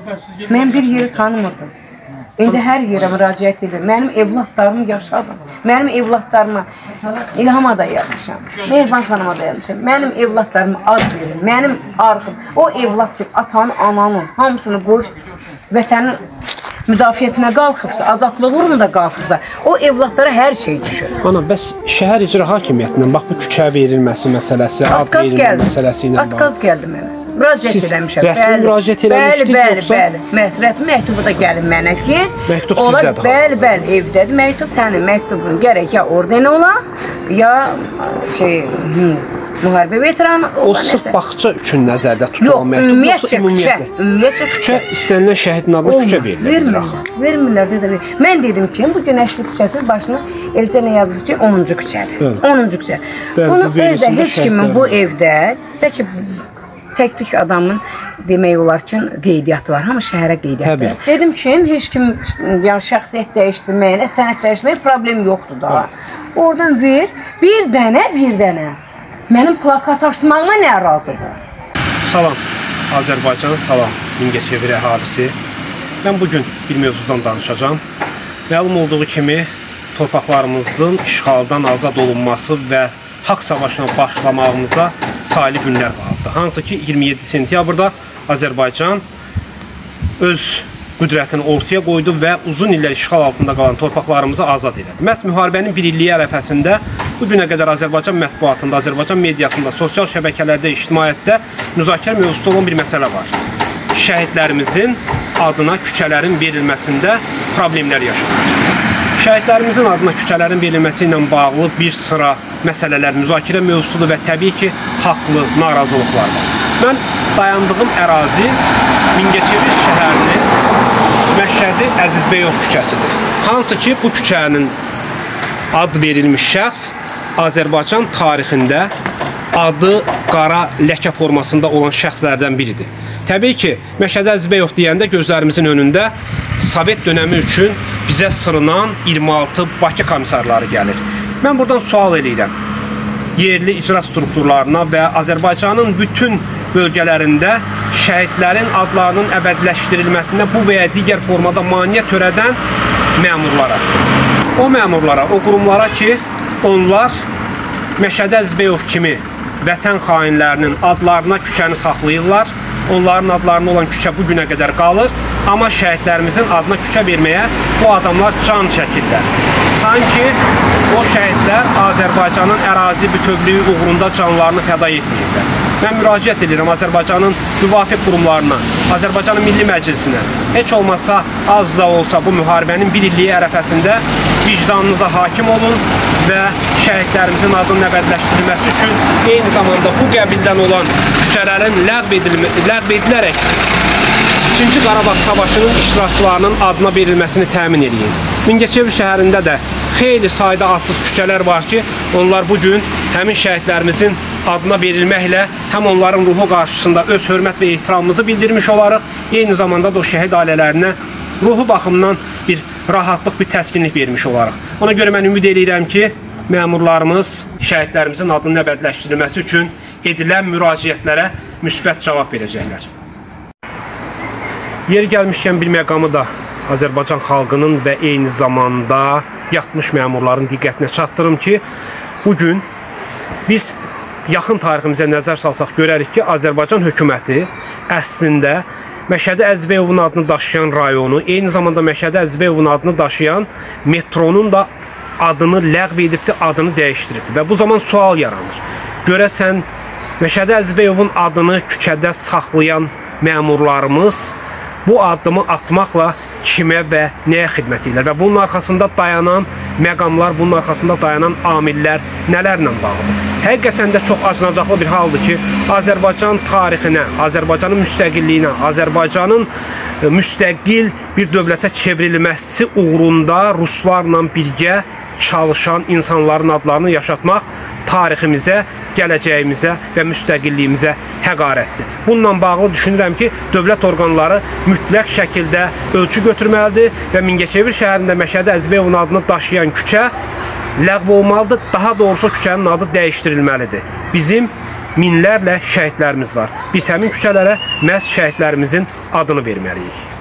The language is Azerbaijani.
Mən bir yeri tanımırdım. İndi hər yerə müraciət edir. Mənim evlatlarım yaşadı. Mənim evlatlarıma İlhama da yazmışam. Mehriban xanıma da yazmışam. Mənim evlatlarıma ad verin. Mənim arxım. O evlat ki, atanın, ananın hamısını qoş, vətənin müdafiətinə qalxıbsa, azadlıq uğrunda qalxıbsa, o evlatlara hər şey düşür. Ana, bəs şəhər icra hakimiyyətindən bax bu küçə verilməsi məsələsi, ad verilmə məsələsi ilə bağlı. Atkaz gəldi mənə. Müraciət eləmişəm. Rəsmi müraciət eləmişdik yoxsa? Bəli. Rəsmi məktubu da gəlib mənə ki, məktub sizdədir. Bəli, evdədir məktub. Sənin məktubun gərək ya orden ola, ya müharibə veteranı. O sırf bağça üçün nəzərdə tutulan məktub, yoxsa ümumiyyətlə? Küçə istənilən şəhidin adına küçə verilir. Vermirlər, dedim. Mən dedim ki, bu Günəşli küçəsinin başına eləcə nə yazılır ki, 10-cu küçədir. 10-cu küçə. Bunu özdə heç kimin bu evdə, bəlkə tək-tük adamın demək olar ki, qeydiyyatı var. Hamı şəhərə qeydiyyatı var. Dedim ki, heç kim şəxsiyyət dəyişdirməyə, sənət dəyişdirməyə problem yoxdur da. Oradan ver, bir dənə mənim plakat açmağıma nə razıdır? Salam, Azərbaycan, salam, Mingəçevir əhalisi. Mən bugün bir mövzudan danışacağım. Məlum olduğu kimi, torpaqlarımızın işğaldan azad olunması və haqq savaşına başlamağımıza sayılı günlər qaldı. Hansı ki 27 sentyabrda Azərbaycan öz qüdrətini ortaya qoydu və uzun illər işğal altında qalan torpaqlarımızı azad elədi. Məhz müharibənin bir illiyi ərəfəsində bu günə qədər Azərbaycan mətbuatında, Azərbaycan mediasında, sosial şəbəkələrdə, ictimaiyyətdə müzakirə mövzusu olan bir məsələ var. Şəhidlərimizin adına küçələrin verilməsində problemlər yaşanır. Şəhidlərimizin adına küçələrin verilməsi ilə bağlı bir sıra məsələlər müzakirə mövzusudur və təbii ki, haqlı narazılıqlar var. Mən dayandığım ərazi Mingəçevir şəhərinin Məşhədi Əzizbəyov küçəsidir. Hansı ki, bu küçənin ad verilmiş şəxs Azərbaycan tarixində adı qara ləkə formasında olan şəxslərdən biridir. Təbii ki, Məşhədi Əzizbəyov deyəndə gözlərimizin önündə Sovet dönəmi üçün bizə sırınan 26 Bakı komissarları gəlir. Mən buradan sual edirəm. Yerli icra strukturlarına və Azərbaycanın bütün bölgələrində şəhidlərin adlarının əbədiləşdirilməsində bu və ya digər formada maneə törədən məmurlara. O məmurlara, o qurumlara ki, onlar Məşhədi Əzizbəyov kimi vətən xainlərinin adlarına küçəni saxlayırlar. Onların adlarına olan küçə bu günə qədər qalır. Amma şəhidlərimizin adına küçə verməyə bu adamlar can çəkirlər. Sanki o şəhidlər Azərbaycanın ərazi bütövlüyü uğrunda canlarını fəda etməyirlər. Mən müraciət edirəm Azərbaycanın müvafiq qurumlarına, Azərbaycanın Milli Məclisinə. Heç olmasa az da olsa bu müharibənin bir illiyi ərəfəsində vicdanınıza hakim olun və şəhidlərimizin adının əbədiləşdirilməsi üçün eyni zamanda bu qəbildən olan küçələrin ləğv edilərək 2-ci Qarabağ Savaşının iştirakçılarının adına verilməsini təmin edin. Mingəçevir şəhərində də xeyli sayda adsız küçələr var ki, onlar bugün həmin şəhidlərimizin adına verilməklə həm onların ruhu qarşısında öz hörmət və ehtiramımızı bildirmiş olarıq, eyni zamanda da o şəhid ailələrinə ruhu baxımdan bir rahatlıq, bir təskinlik vermiş olarıq. Ona görə mən ümid edirəm ki, məmurlarımız şəhidlərimizin adının əbədiləşdirilməsi üçün edilən müraciətlərə müsbət cavab verəcəklər. Yeri gəlmişkən bir məqamı da Azərbaycan xalqının və eyni zamanda yatmış məmurların diqqətinə çatdırım ki, bugün biz yaxın tariximizə nəzər salsaq görərik ki, Azərbaycan hökuməti əslində Məşhədi Əzizbəyovun adını daşıyan rayonu, eyni zamanda Məşhədi Əzizbəyovun adını daşıyan metronun da adını ləğv edibdir, adını dəyişdiribdir. Və bu zaman sual yaranır. Görəsən, Məşhədi Əzizbəyovun adını küçədə saxlayan məmurlarımız bu addımı atmaqla kimə və nəyə xidmət edirlər və bunun arxasında dayanan məqamlar, bunun arxasında dayanan amillər nələrlə bağlıdır? Həqiqətən də çox acınacaqlı bir haldır ki, Azərbaycan tarixinə, Azərbaycanın müstəqilliyinə, Azərbaycanın müstəqil bir dövlətə çevrilməsi uğrunda Ruslarla birgə çalışan insanların adlarını yaşatmaq tariximizə, gələcəyimizə və müstəqilliyimizə həqarətdir. Bununla bağlı düşünürəm ki, dövlət orqanları mütləq şəkildə ölçü götürməlidir və Mingəçevir şəhərində Məşhədi Əzizbəyovun adını daşıyan küçə ləğv olmalıdır, daha doğrusu küçənin adı dəyişdirilməlidir. Bizim minlərlə şəhidlərimiz var. Biz həmin küçələrə məhz şəhidlərimizin adını verməliyik.